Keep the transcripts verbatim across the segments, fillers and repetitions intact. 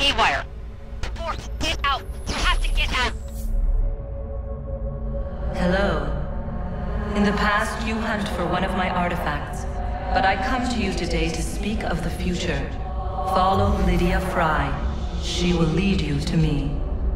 haywire. Force, get out. You have to get out. Hello. In the past, you hunt for one of my artifacts, but I come to you today to speak of the future. Follow Lydia Frye. She will lead you to me.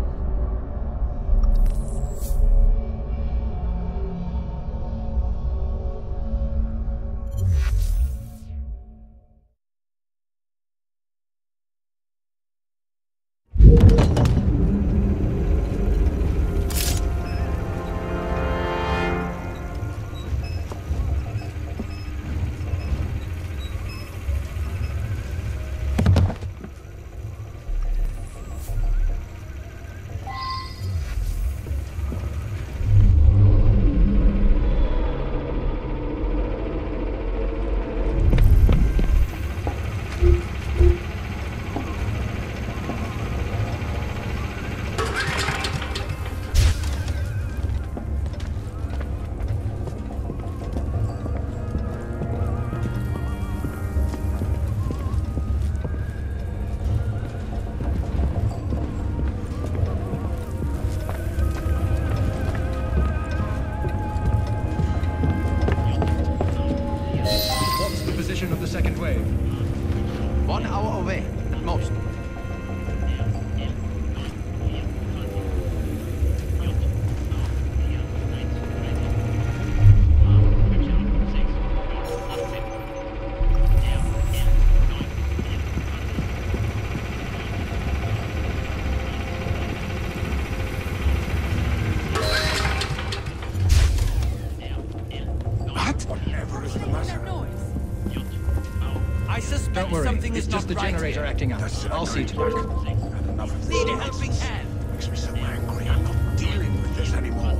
Don't worry, it's just the generator acting up. I'll see to it. Need a helping hand. Makes me so angry. I'm not dealing with this anymore.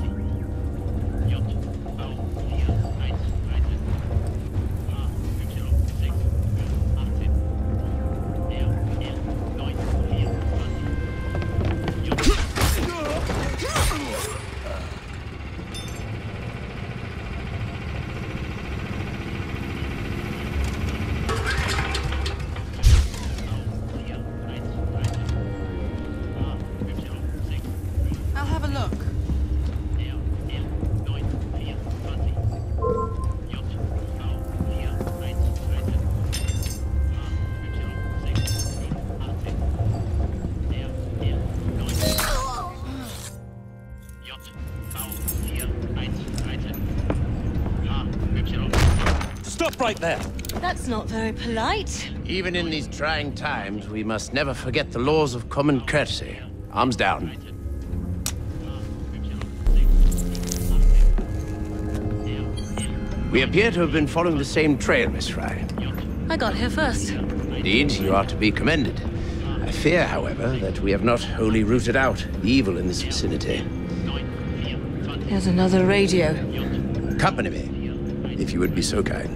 Right there. That's not very polite. Even in these trying times, we must never forget the laws of common courtesy. Arms down. We appear to have been following the same trail, Miss Frye. I got here first. Indeed, you are to be commended. I fear, however, that we have not wholly rooted out evil in this vicinity. Here's another radio. Accompany me, if you would be so kind.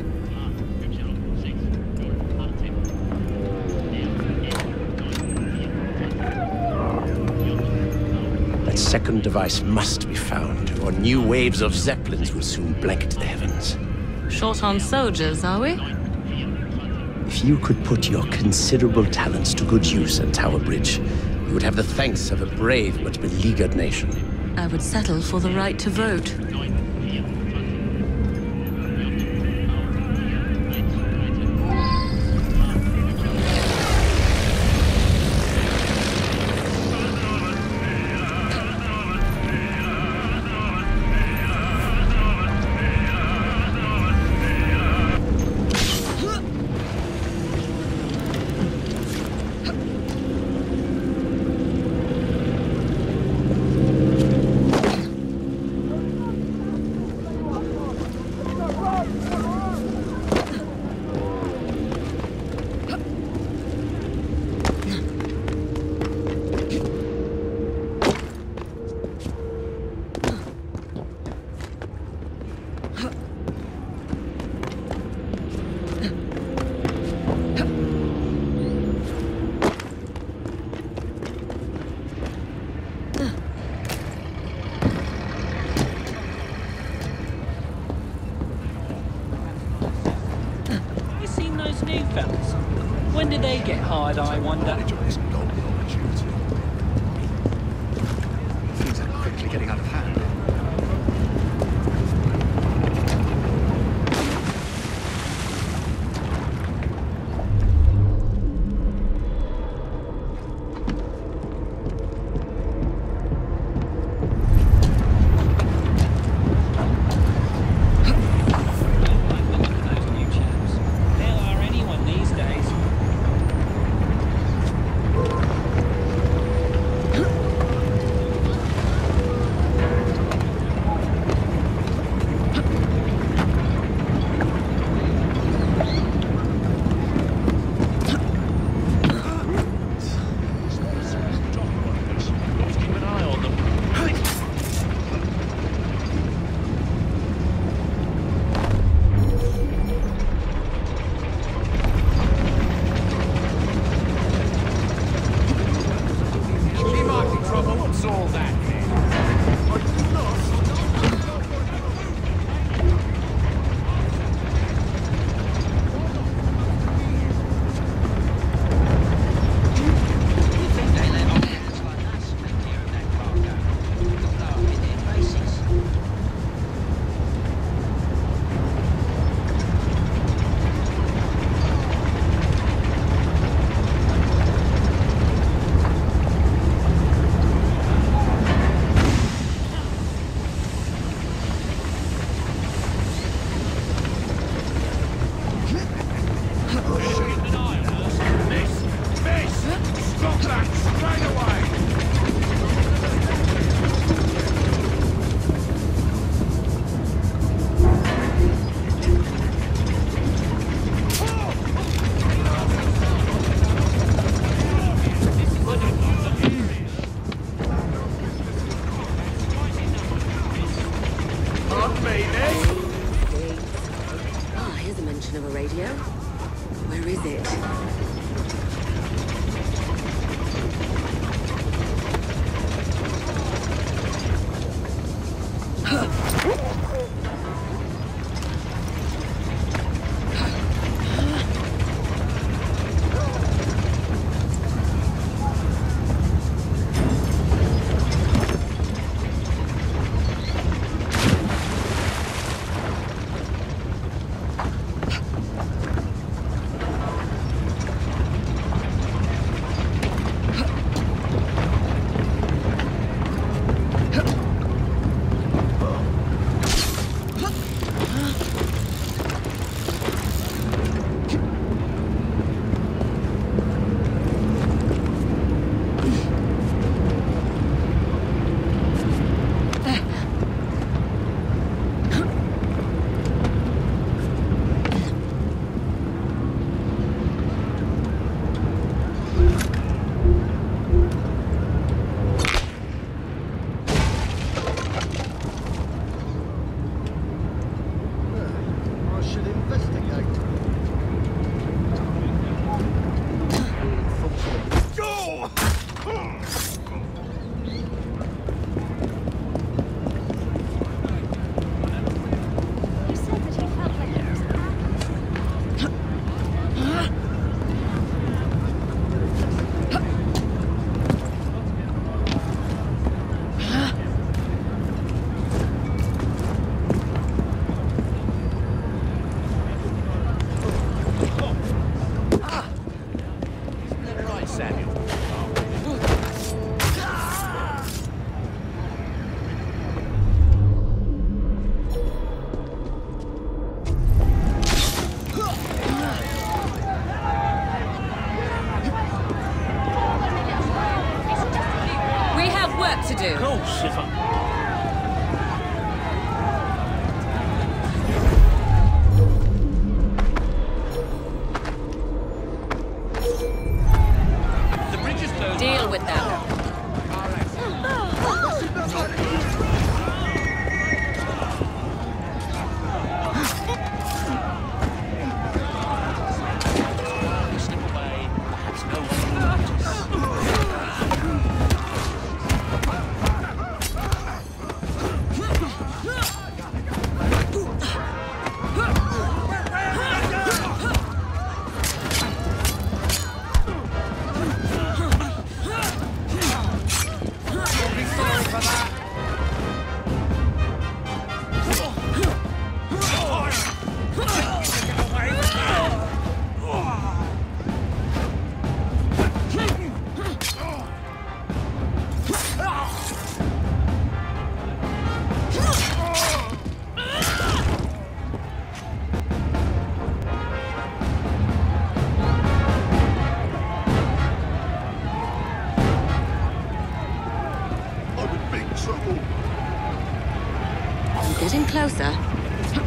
Second device must be found, or new waves of Zeppelins will soon blanket the heavens. Short on soldiers, are we? If you could put your considerable talents to good use at Tower Bridge, you would have the thanks of a brave but beleaguered nation. I would settle for the right to vote. When did they get hired, I wonder? Knowledge of this golden opportunity. Things are quickly getting out of hand.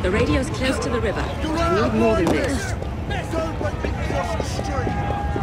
The radio's close to the river. I need more than this. Don't make me cross the street!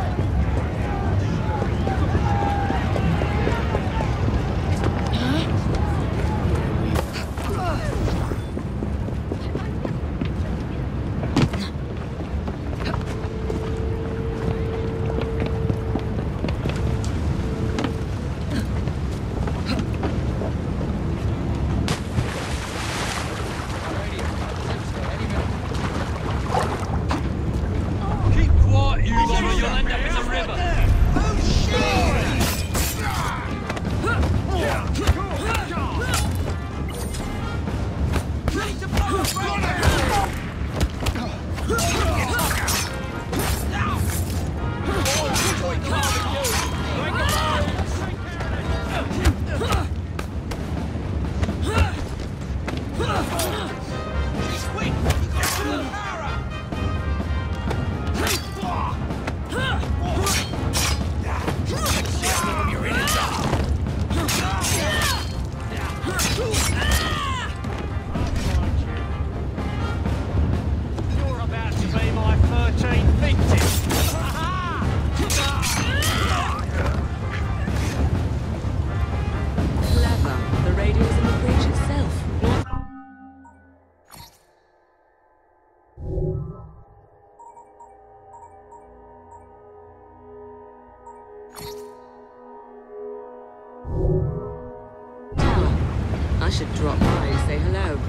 I should drop by and say hello.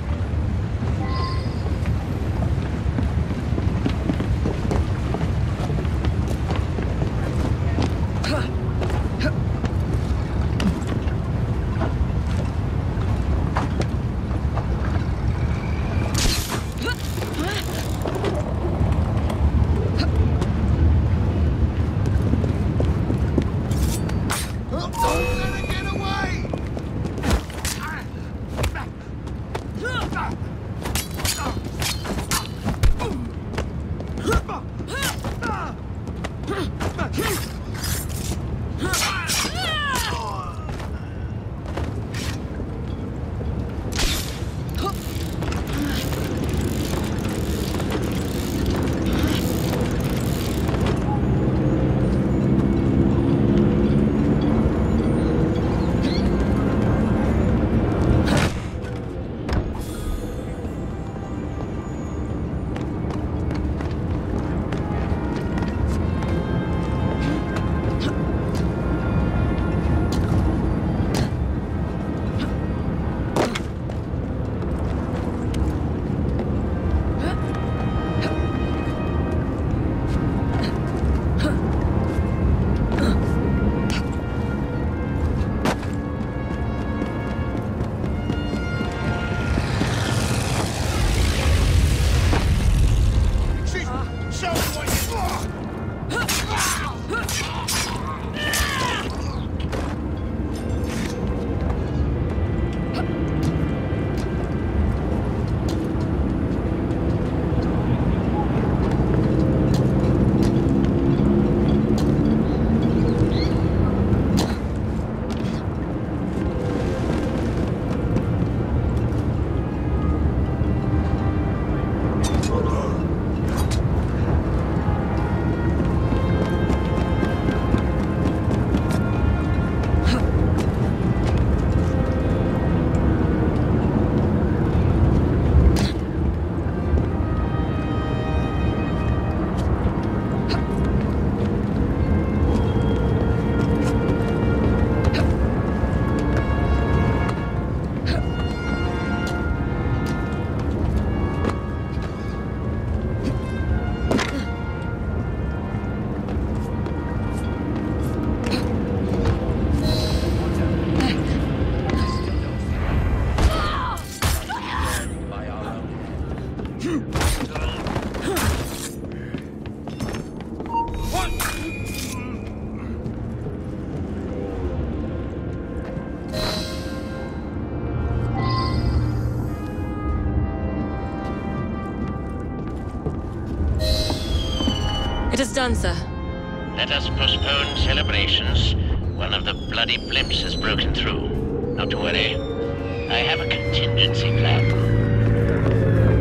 It is done, sir. Let us postpone celebrations. One of the bloody blimps has broken through. Not to worry. I have a contingency plan.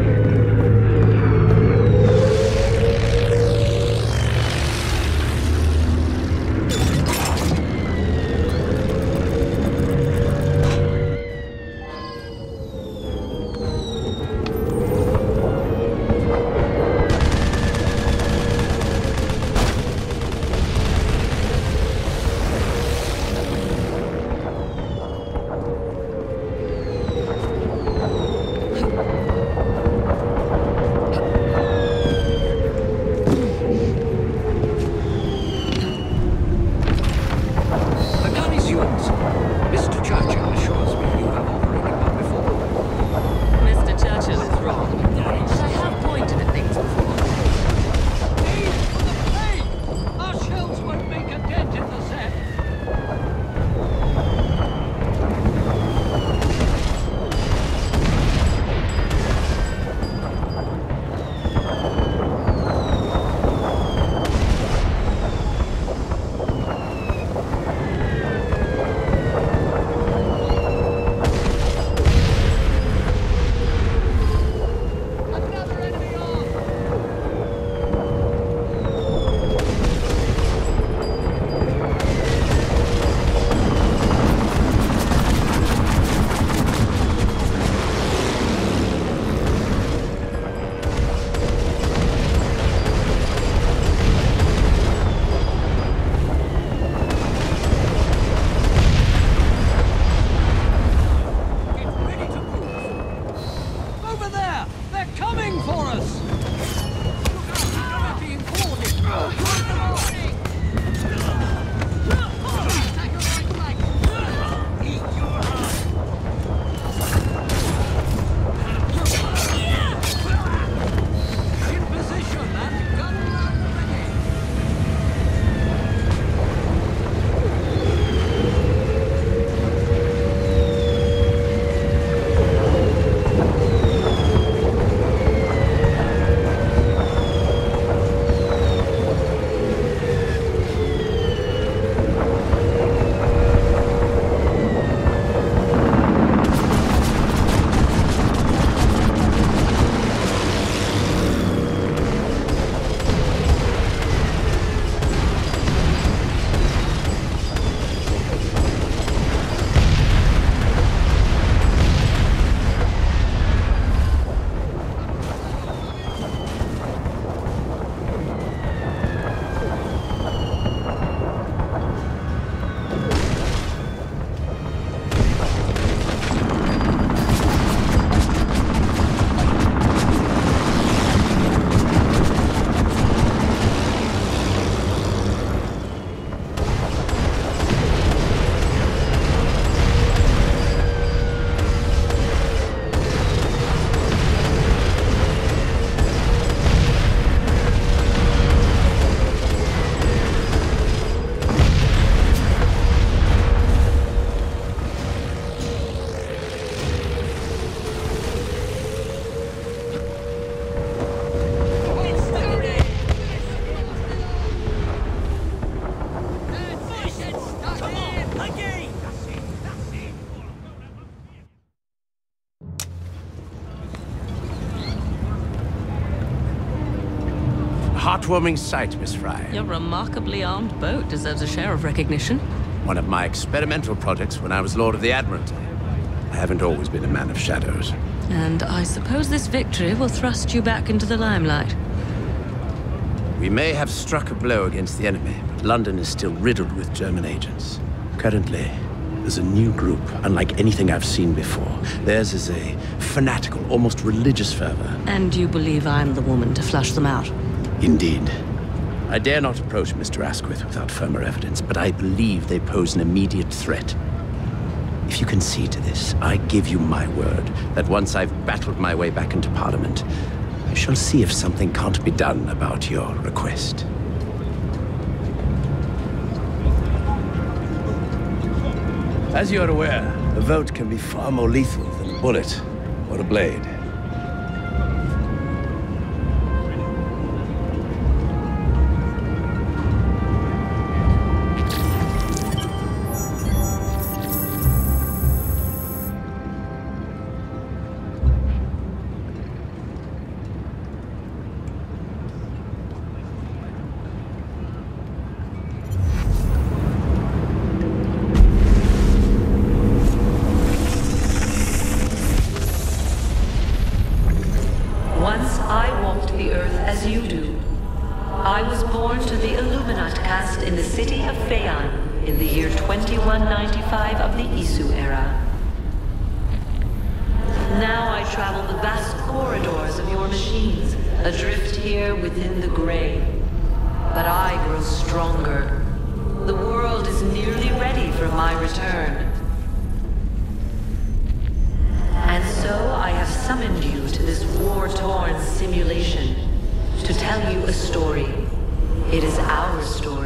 heartwarming sight, Miss Fry. Your remarkably armed boat deserves a share of recognition. One of my experimental projects when I was Lord of the Admiralty. I haven't always been a man of shadows. And I suppose this victory will thrust you back into the limelight. We may have struck a blow against the enemy, but London is still riddled with German agents. Currently, there's a new group, unlike anything I've seen before. Theirs is a fanatical, almost religious fervor. And you believe I'm the woman to flush them out? Indeed. I dare not approach Mister Asquith without firmer evidence, but I believe they pose an immediate threat. If you concede to this, I give you my word that once I've battled my way back into Parliament, I shall see if something can't be done about your request. As you are aware, a vote can be far more lethal than a bullet or a blade. Once I walked the earth as you do. I was born to the Illuminat caste in the city of Phaon in the year twenty-one ninety-five of the Isu era. Now I travel the vast corridors of your machines, adrift here within the gray. But I grow stronger. The world is nearly ready for my return. And so I have summoned you to this war-torn simulation to tell you a story. It is our story.